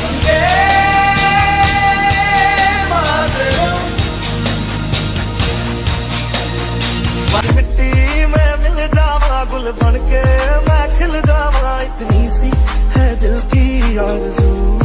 मिट्टी में मिल जावा, गुल बन के मैं खिल जावा, इतनी सी है दिल की आरज़ू।